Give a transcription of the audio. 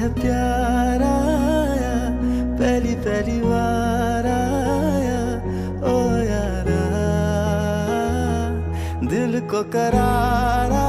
है प्यार आया, पहली पहली बार आया, ओ यारा दिल को करार